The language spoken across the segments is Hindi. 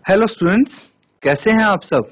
हेलो स्टूडेंट्स, कैसे हैं आप सब।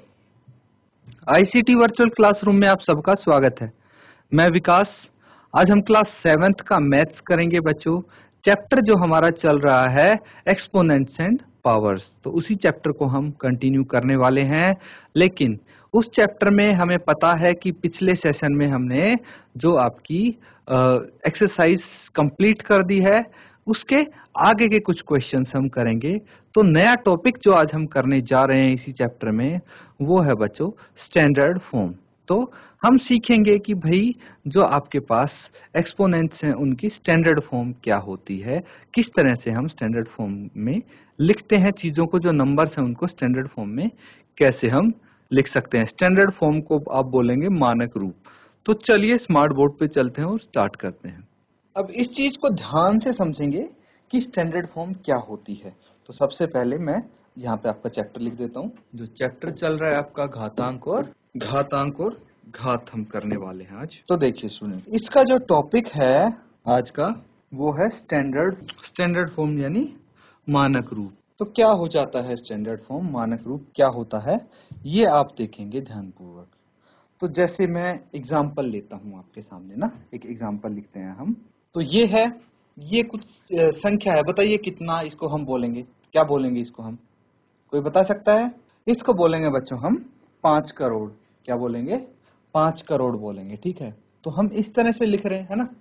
आईसीटी वर्चुअल क्लासरूम में आप सबका स्वागत है। मैं विकास। आज हम क्लास 7th का मैथ्स करेंगे बच्चों। चैप्टर जो हमारा चल रहा है एक्सपोनेंट्स एंड पावर्स, तो उसी चैप्टर को हम कंटिन्यू करने वाले हैं। लेकिन उस चैप्टर में हमें पता है कि पिछले सेशन में हमने जो आपकी एक्सरसाइज कंप्लीट कर दी है, उसके आगे के कुछ क्वेश्चंस हम करेंगे। तो नया टॉपिक जो आज हम करने जा रहे हैं इसी चैप्टर में, वो है बच्चों स्टैंडर्ड फॉर्म। तो हम सीखेंगे कि भाई जो आपके पास एक्सपोनेंट्स हैं उनकी स्टैंडर्ड फॉर्म क्या होती है, किस तरह से हम स्टैंडर्ड फॉर्म में लिखते हैं चीजों को, जो नंबर्स हैं उनको स्टैंडर्ड फॉर्म में कैसे हम लिख सकते हैं। स्टैंडर्ड फॉर्म को आप बोलेंगे मानक रूप। तो चलिए स्मार्ट बोर्ड पे चलते हैं और स्टार्ट करते हैं। अब इस चीज को ध्यान से समझेंगे कि स्टैंडर्ड फॉर्म क्या होती है। तो सबसे पहले मैं यहाँ पे आपका चैप्टर लिख देता हूँ। जो चैप्टर चल रहा है आपका घातांक और घात हम करने वाले हैं आज। तो देखिए स्टूडेंट, इसका जो टॉपिक है आज का वो है स्टैंडर्ड फॉर्म यानी मानक रूप। तो क्या हो जाता है स्टैंडर्ड फॉर्म, मानक रूप क्या होता है, ये आप देखेंगे ध्यानपूर्वक। तो जैसे मैं एग्जाम्पल लेता हूं आपके सामने ना, एक एग्जाम्पल लिखते हैं हम। तो ये कुछ संख्या है, बताइए कितना इसको हम बोलेंगे, क्या बोलेंगे इसको हम, कोई बता सकता है। इसको बोलेंगे बच्चों हम 5 करोड़। क्या बोलेंगे? 5 करोड़ बोलेंगे, ठीक है। तो हम इस तरह से लिख रहे हैं, है ना।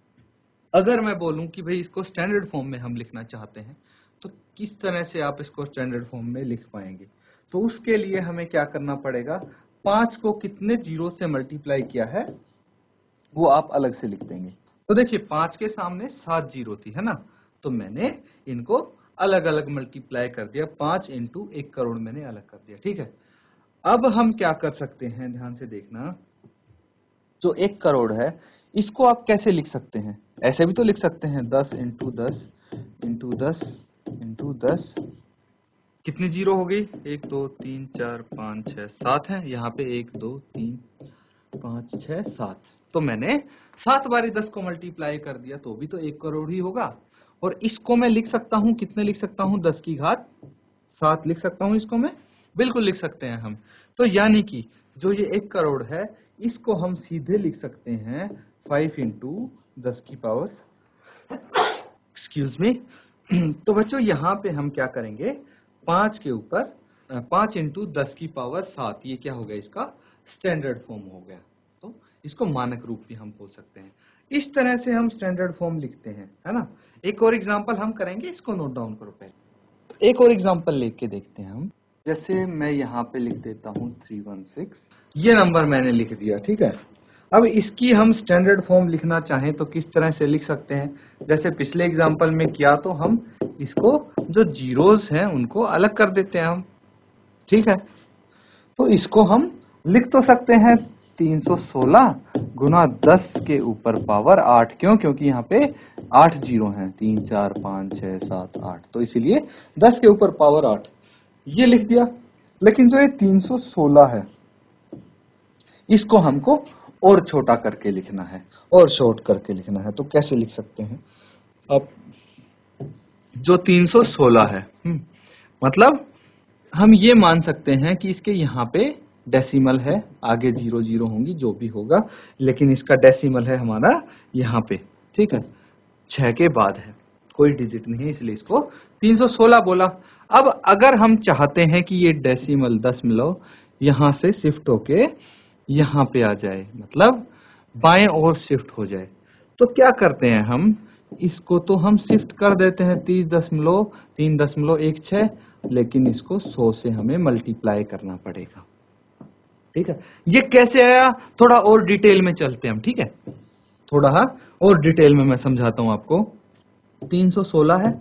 अगर मैं बोलूं कि भाई इसको स्टैंडर्ड फॉर्म में हम लिखना चाहते हैं, तो किस तरह से आप इसको स्टैंडर्ड फॉर्म में लिख पाएंगे। तो उसके लिए हमें क्या करना पड़ेगा, 5 को कितने जीरो से मल्टीप्लाई किया है वो आप अलग से लिख देंगे। तो देखिए 5 के सामने 7 जीरो थी, है ना। तो मैंने इनको अलग अलग मल्टीप्लाई कर दिया, 5 इंटू 1 करोड़ मैंने अलग कर दिया, ठीक है। अब हम क्या कर सकते हैं, ध्यान से देखना। जो 1 करोड़ है इसको आप कैसे लिख सकते हैं, ऐसे भी तो लिख सकते हैं, 10 इंटू 10 इंटू 10 इंटू 10। कितनी जीरो हो गई, 1 2 3 4 5 6 7 है यहाँ पे, 1 2 3 5 6 7। तो मैंने 7 बारी 10 को मल्टीप्लाई कर दिया तो भी तो 1 करोड़ ही होगा। और इसको मैं लिख सकता हूँ, कितने लिख सकता हूँ, 10 की घात 7 लिख सकता हूँ इसको मैं, बिल्कुल लिख सकते हैं हम। तो यानी कि जो ये 1 करोड़ है इसको हम सीधे लिख सकते हैं 5 इंटू 10 की पावर, एक्सक्यूज मी। तो बच्चों यहाँ पे हम क्या करेंगे, 5 के ऊपर 5 इंटू 10 की पावर 7, ये क्या हो गया, इसका स्टैंडर्ड फॉर्म हो गया। तो इसको मानक रूप भी हम बोल सकते हैं। इस तरह से हम स्टैंडर्ड फॉर्म लिखते हैं, है ना। एक और एग्जांपल हम करेंगे, इसको नोट डाउन करो पहले। एक और एग्जांपल लेके देखते हैं हम। जैसे मैं यहाँ पे लिख देता हूँ 316, ये नंबर मैंने लिख दिया, ठीक है। अब इसकी हम स्टैंडर्ड फॉर्म लिखना चाहें तो किस तरह से लिख सकते हैं, जैसे पिछले एग्जांपल में किया, तो हम इसको जो जीरोस हैं उनको अलग कर देते हैं हम, ठीक है। तो इसको हम लिख तो सकते हैं 316 गुना 10 के ऊपर पावर 8, क्यों, क्योंकि यहाँ पे 8 जीरो हैं, 3 4 5 6 7 8, तो इसीलिए 10 के ऊपर पावर 8 ये लिख दिया। लेकिन जो ये 316 है इसको हमको और छोटा करके लिखना है, और शॉर्ट करके लिखना है। तो कैसे लिख सकते हैं, अब जो 316 है, मतलब हम ये मान सकते हैं कि इसके यहाँ पे डेसिमल है, आगे 0 0 होंगी जो भी होगा, लेकिन इसका डेसिमल है हमारा यहाँ पे, ठीक है, 6 के बाद है, कोई डिजिट नहीं है, इसलिए इसको 316 बोला। अब अगर हम चाहते हैं कि ये डेसिमल दशमलव यहाँ से शिफ्ट होके यहाँ पे आ जाए, मतलब बाएं ओर शिफ्ट हो जाए, तो क्या करते हैं हम, इसको तो हम शिफ्ट कर देते हैं 30.316, लेकिन इसको 100 से हमें मल्टीप्लाई करना पड़ेगा, ठीक है। ये कैसे आया, थोड़ा और डिटेल में चलते हैं हम, ठीक है, थोड़ा और डिटेल में मैं समझाता हूं आपको। 316 है,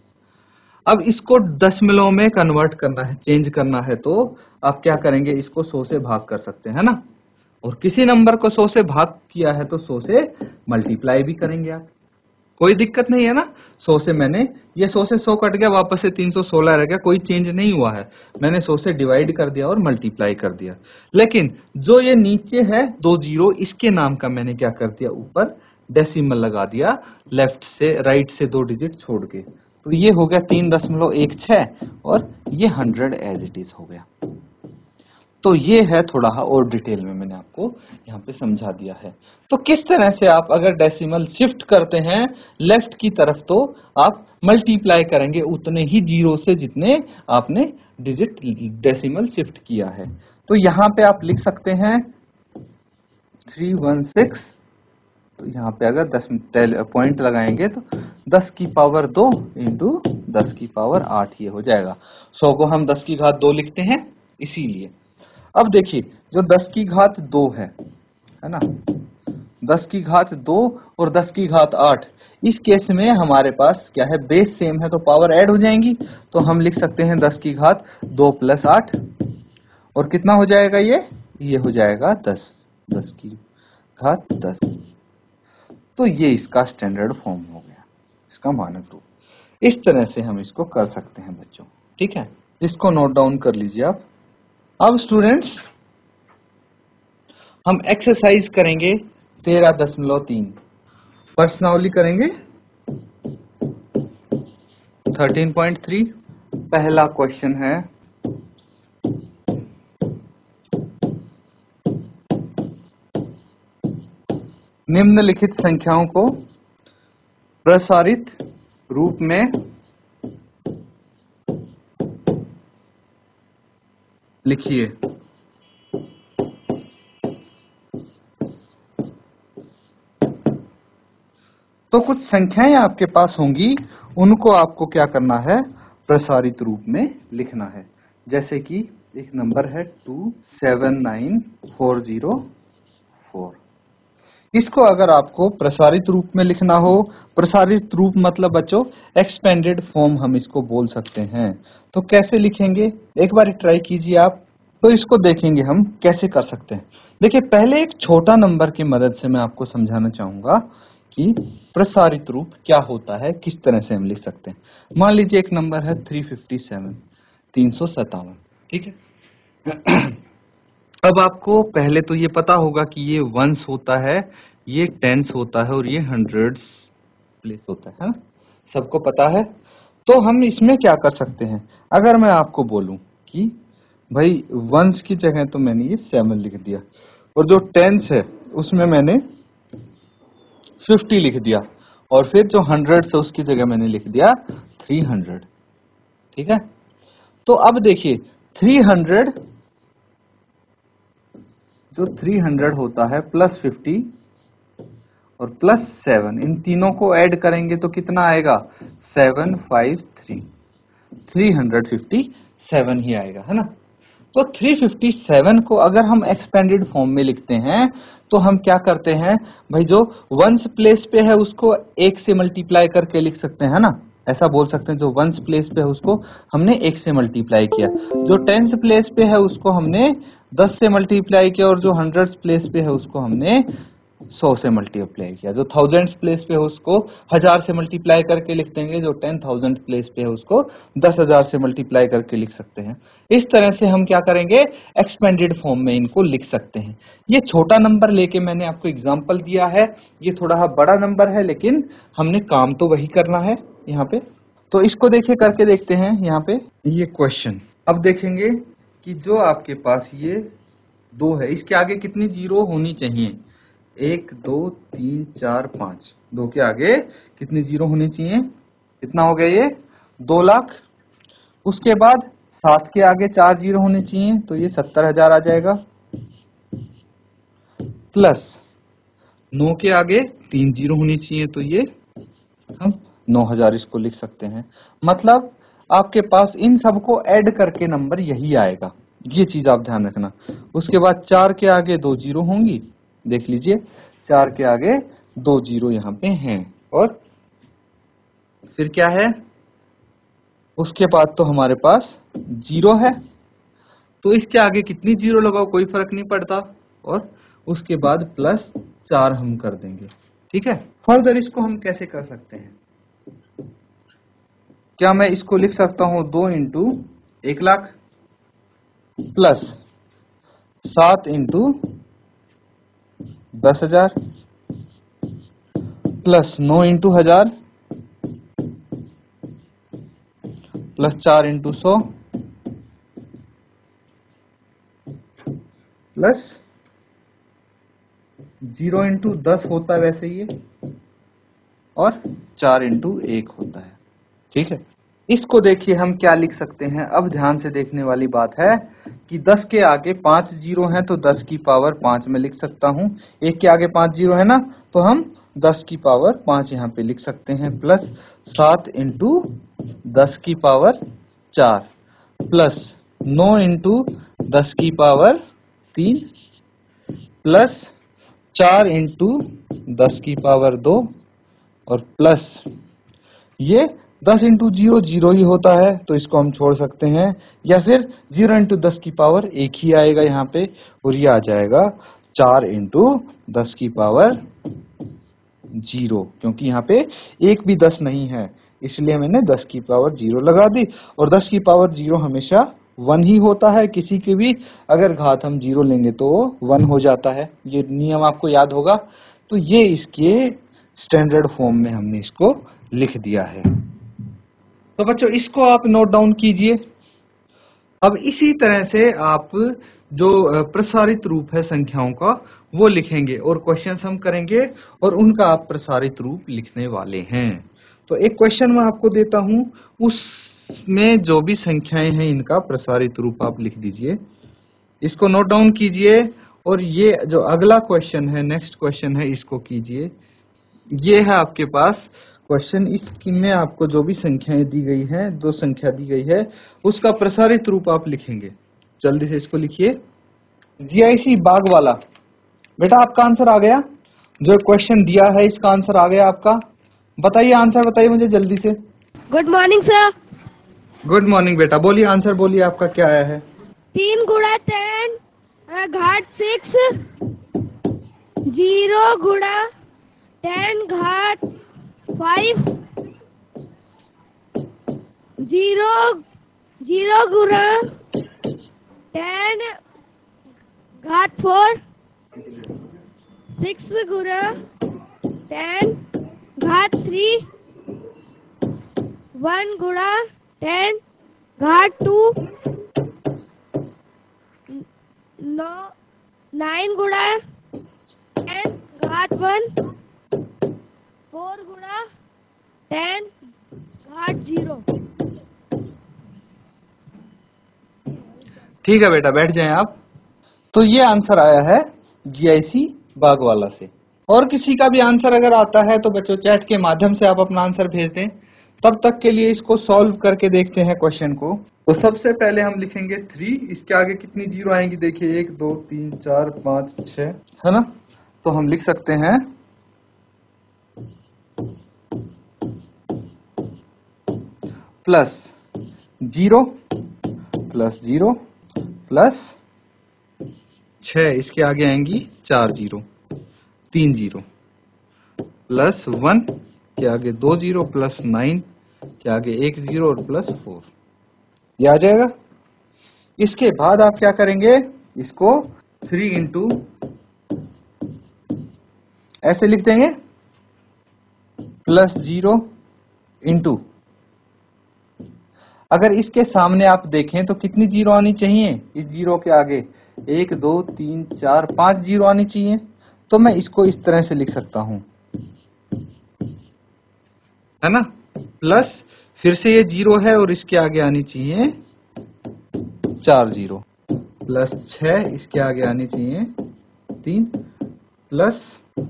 अब इसको दशमलव में कन्वर्ट करना है, चेंज करना है, तो आप क्या करेंगे, इसको 100 से भाग कर सकते हैं ना, और किसी नंबर को 100 से भाग किया है तो 100 से मल्टीप्लाई भी करेंगे आप, कोई दिक्कत नहीं है ना। 100 से मैंने ये 100 से 100 कट गया, वापस से 316 रह गया, कोई चेंज नहीं हुआ है, मैंने 100 से डिवाइड कर दिया और मल्टीप्लाई कर दिया। लेकिन जो ये नीचे है 2 जीरो, इसके नाम का मैंने क्या कर दिया, ऊपर डेसिमल लगा दिया, लेफ्ट से राइट से 2 डिजिट छोड़ के, तो ये हो गया 3.16 और ये 100 एज इट इज हो गया। तो ये है थोड़ा और डिटेल में मैंने आपको यहाँ पे समझा दिया है। तो किस तरह से आप अगर डेसिमल शिफ्ट करते हैं लेफ्ट की तरफ तो आप मल्टीप्लाई करेंगे उतने ही जीरो से जितने आपने डिजिट डेसिमल शिफ्ट किया है। तो यहाँ पे आप लिख सकते हैं 316। तो यहाँ पे अगर 10 पॉइंट लगाएंगे तो 10 की पावर 2 इंटू 10 की पावर 8 ये हो जाएगा। 100 को हम 10 की घात 2 लिखते हैं इसीलिए। अब देखिए जो 10 की घात 2 है ना, 10 की घात 2 और 10 की घात 8, इस केस में हमारे पास क्या है, बेस सेम है तो पावर ऐड हो जाएंगी। तो हम लिख सकते हैं 10 की घात 2 प्लस 8 और कितना हो जाएगा ये हो जाएगा 10, 10 की घात 10। तो ये इसका स्टैंडर्ड फॉर्म हो गया, इसका मानक रूप। इस तरह से हम इसको कर सकते हैं बच्चों, ठीक है। इसको नोट डाउन कर लीजिए आप। अब स्टूडेंट्स हम एक्सरसाइज करेंगे 13.3, प्रश्नावली करेंगे 13.3। पहला क्वेश्चन है, निम्नलिखित संख्याओं को प्रसारित रूप में लिखिए। तो कुछ संख्याएं आपके पास होंगी, उनको आपको क्या करना है, प्रसारित रूप में लिखना है। जैसे कि एक नंबर है 279404। इसको अगर आपको प्रसारित रूप में लिखना हो, प्रसारित रूप मतलब बच्चों एक्सपेंडेड फॉर्म हम इसको बोल सकते हैं। तो कैसे लिखेंगे, एक बार ट्राई कीजिए आप। तो इसको देखेंगे हम कैसे कर सकते हैं। देखिए पहले एक छोटा नंबर की मदद से मैं आपको समझाना चाहूंगा कि प्रसारित रूप क्या होता है, किस तरह से हम लिख सकते हैं। मान लीजिए एक नंबर है 357, ठीक है। अब आपको पहले तो ये पता होगा कि ये वंस होता है, ये टेंस होता है और ये हंड्रेड्स प्लेस होता है ना, सबको पता है। तो हम इसमें क्या कर सकते हैं, अगर मैं आपको बोलूं कि भाई वंस की जगह तो मैंने ये 7 लिख दिया और जो टेंस है उसमें मैंने 50 लिख दिया और फिर जो हंड्रेड्स है उसकी जगह मैंने लिख दिया 300, ठीक है। तो अब देखिए 300 जो 300 होता है प्लस 50 और प्लस 7, इन तीनों को ऐड करेंगे तो कितना आएगा, 753, 357 ही आएगा, है ना। तो 357 को अगर हम एक्सपेंडेड फॉर्म में लिखते हैं तो हम क्या करते हैं भाई, जो वंस प्लेस पे है उसको 1 से मल्टीप्लाई करके लिख सकते हैं ना, ऐसा बोल सकते हैं। जो वंस प्लेस पे है उसको हमने 1 से मल्टीप्लाई किया, जो टेंस प्लेस पे है उसको हमने 10 से मल्टीप्लाई किया और जो हंड्रेड्स प्लेस पे है उसको हमने 100 से मल्टीप्लाई किया। जो थाउजेंड्स प्लेस पे है उसको 1000 से मल्टीप्लाई करके लिख देंगे, जो 10,000 प्लेस पे है उसको 10,000 से मल्टीप्लाई करके लिख सकते हैं। इस तरह से हम क्या करेंगे, एक्सपेंडेड फॉर्म में इनको लिख सकते हैं। ये छोटा नंबर लेके मैंने आपको एग्जांपल दिया है, ये थोड़ा बड़ा नंबर है लेकिन हमने काम तो वही करना है यहाँ पे। तो इसको देखिए करके देखते हैं यहाँ पे ये क्वेश्चन। अब देखेंगे कि जो आपके पास ये 2 है, इसके आगे कितनी जीरो होनी चाहिए, 1 2 3 4 5, 2 के आगे कितनी जीरो होनी चाहिए, कितना हो गया ये 2 लाख। उसके बाद 7 के आगे 4 जीरो होने चाहिए तो ये 70,000 आ जाएगा, प्लस 9 के आगे 3 जीरो होनी चाहिए तो ये हम 9,000 इसको लिख सकते हैं। मतलब आपके पास इन सबको ऐड करके नंबर यही आएगा, ये चीज आप ध्यान रखना। उसके बाद 4 के आगे 2 जीरो होंगी, देख लीजिए 4 के आगे 2 जीरो यहाँ पे हैं, और फिर क्या है, उसके बाद तो हमारे पास 0 है, तो इसके आगे कितनी जीरो लगाओ कोई फर्क नहीं पड़ता, और उसके बाद प्लस 4 हम कर देंगे, ठीक है। फर्दर इसको हम कैसे कर सकते हैं, क्या मैं इसको लिख सकता हूं 2 into 1 lakh plus 7 into 10,000 plus 9 into 1000 plus 4 into 100 plus 0 into 10 होता है वैसे ये, और 4 इंटू 1 होता है। ठीक है, इसको देखिए हम क्या लिख सकते हैं। अब ध्यान से देखने वाली बात है कि 10 के आगे 5 जीरो हैं तो 10 की पावर 5 में लिख सकता हूं। 1 के आगे 5 जीरो है ना, तो हम 10 की पावर 5 यहाँ पे लिख सकते हैं। प्लस 7 इंटू 10 की पावर 4 प्लस 9 इंटू 10 की पावर 3 प्लस 4 इंटू 10 की पावर 2 और प्लस ये 10 इंटू 0 0 ही होता है तो इसको हम छोड़ सकते हैं, या फिर 0 इंटू 10 की पावर 1 ही आएगा यहाँ पे, और ये आ जाएगा 4 इंटू 10 की पावर 0, क्योंकि यहाँ पे 1 भी 10 नहीं है इसलिए मैंने 10 की पावर 0 लगा दी। और 10 की पावर 0 हमेशा 1 ही होता है, किसी की भी अगर घात हम 0 लेंगे तो 1 हो जाता है। ये नियम आपको याद होगा। तो ये इसके स्टैंडर्ड फॉर्म में हमने इसको लिख दिया है। तो बच्चों इसको आप नोट डाउन कीजिए। अब इसी तरह से आप जो प्रसारित रूप है संख्याओं का वो लिखेंगे और क्वेश्चंस हम करेंगे और उनका आप प्रसारित रूप लिखने वाले हैं। तो एक क्वेश्चन मैं आपको देता हूं, उसमें जो भी संख्याएं हैं इनका प्रसारित रूप आप लिख दीजिए। इसको नोट डाउन कीजिए और ये जो अगला क्वेश्चन है, नेक्स्ट क्वेश्चन है, इसको कीजिए। ये है आपके पास क्वेश्चन, इसमें आपको जो भी संख्याएं दी गई हैं, जो संख्या दी गई है उसका प्रसारित रूप आप लिखेंगे। जल्दी से इसको लिखिए। जीआईसी बाग वाला, बेटा आपका आंसर आ गया? जो क्वेश्चन दिया है इसका आंसर आ गया आपका? बताइए, आंसर बताइए मुझे जल्दी से। Good morning sir. Good morning बेटा, बोलिए आंसर बोलिए, आपका क्या आया है? 3 गुणा 10 घाट 6, 0 गुणा 10 घाट 5, 0 गुणा 10 घात 4, 6 गुणा 10 घात 3, 1 गुणा 10 घाट 2, 9 गुणा 10 घात 1, 4 गुणा 10 घाट 0। ठीक है बेटा, बैठ जाएं आप। तो ये आंसर आया है जीआईसी बागवाला से। और किसी का भी आंसर अगर आता है तो बच्चों चैट के माध्यम से आप अपना आंसर भेज दें। तब तक के लिए इसको सॉल्व करके देखते हैं क्वेश्चन को। तो सबसे पहले हम लिखेंगे 3, इसके आगे कितनी जीरो आएंगी देखिए, 1 2 3 4 5 6, है ना। तो हम लिख सकते हैं प्लस 0 प्लस 0 प्लस 6, इसके आगे आएंगी 4 जीरो, 3 जीरो, प्लस 1 के आगे 2 जीरो, प्लस 9 के आगे 1 जीरो और प्लस 4, ये आ जाएगा। इसके बाद आप क्या करेंगे, इसको 3 इंटू ऐसे लिख देंगे, प्लस 0 इंटू, अगर इसके सामने आप देखें तो कितनी जीरो आनी चाहिए, इस जीरो के आगे 1 2 3 4 5 जीरो आनी चाहिए। तो मैं इसको इस तरह से लिख सकता हूं, है ना, प्लस फिर से ये जीरो है और इसके आगे आनी चाहिए 4 जीरो, प्लस 6 इसके आगे आनी चाहिए 3, प्लस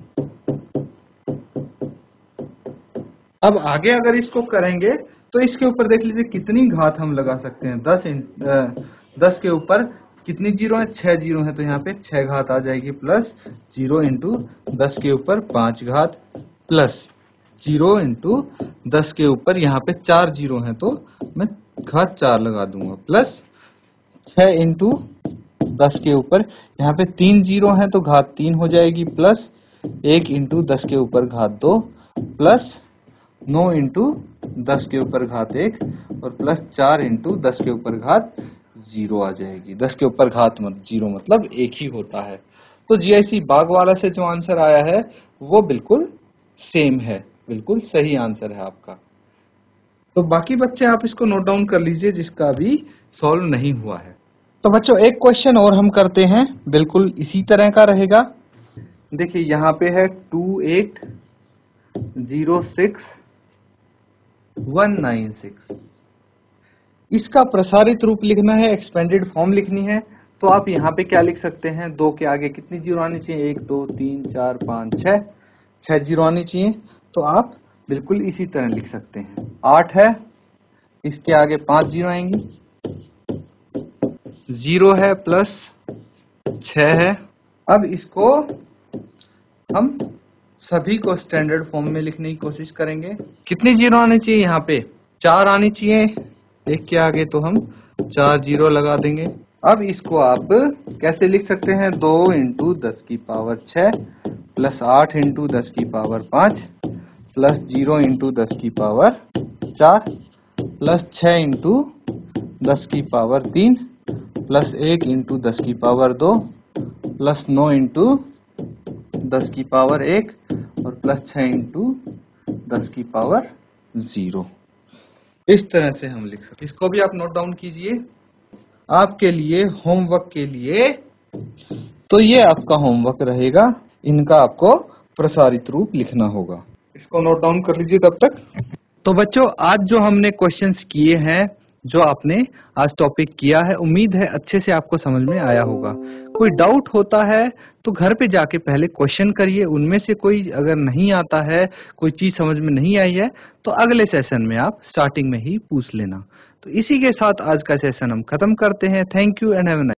अब आगे अगर इसको करेंगे तो इसके ऊपर देख लीजिए कितनी घात हम लगा सकते हैं। 10 के ऊपर कितनी जीरो है, 6 जीरो है, तो यहाँ पे 6 घात आ जाएगी, प्लस 0 इंटू 10 के ऊपर 5 घात, प्लस 0 इंटू 10 के ऊपर यहाँ पे 4 जीरो है तो मैं घात 4 लगा दूंगा, प्लस 6 इंटू 10 के ऊपर यहाँ पे 3 जीरो है तो घात 3 हो जाएगी, प्लस 1 इंटू 10 के ऊपर घात 2, प्लस 9 इंटू 10 के ऊपर घात 1 और प्लस 4 इंटू 10 के ऊपर घात 0 आ जाएगी। 10 के ऊपर घात 0 मतलब 1 ही होता है। तो जीआईसी बागवाला से जो आंसर आया है वो बिल्कुल सेम है, बिल्कुल सही आंसर है आपका। तो बाकी बच्चे आप इसको नोट डाउन कर लीजिए जिसका अभी सॉल्व नहीं हुआ है। तो बच्चों एक क्वेश्चन और हम करते हैं, बिल्कुल इसी तरह का रहेगा। देखिए यहाँ पे है 2806196। इसका प्रसारित रूप लिखना है, एक्सपेंडेड फॉर्म लिखनी है। तो आप यहाँ पे क्या लिख सकते हैं, 2 के आगे कितनी जीरो आनी चाहिए, 1 2 3 4 5 6, 6 जीरो आनी चाहिए। तो आप बिल्कुल इसी तरह लिख सकते हैं। 8 है, इसके आगे 5 जीरो आएंगी, 0 है प्लस 6 है। अब इसको हम सभी को स्टैंडर्ड फॉर्म में लिखने की कोशिश करेंगे। कितनी जीरो आनी चाहिए, यहाँ पे 4 आनी चाहिए, एक के आगे तो हम 4 जीरो लगा देंगे। अब इसको आप कैसे लिख सकते हैं, 2 × 10 की पावर 6 प्लस 8 × 10 की पावर 5 प्लस 0 × 10 की पावर 4 प्लस 6 × 10 की पावर 3 प्लस 1 × 10 की पावर 2 प्लस 9 × 10 की पावर 1 और प्लस 6 × 10 की पावर 0। इस तरह से हम लिख सकते हैं। इसको भी आप नोट डाउन कीजिए आपके लिए, होमवर्क के लिए। तो ये आपका होमवर्क रहेगा, इनका आपको प्रसारित रूप लिखना होगा। इसको नोट डाउन कर लीजिए तब तक। तो बच्चों आज जो हमने क्वेश्चंस किए हैं, जो आपने आज टॉपिक किया है, उम्मीद है अच्छे से आपको समझ में आया होगा। कोई डाउट होता है तो घर पे जाके पहले क्वेश्चन करिए, उनमें से कोई अगर नहीं आता है, कोई चीज समझ में नहीं आई है, तो अगले सेशन में आप स्टार्टिंग में ही पूछ लेना। तो इसी के साथ आज का सेशन हम खत्म करते हैं। Thank you and have a nice day.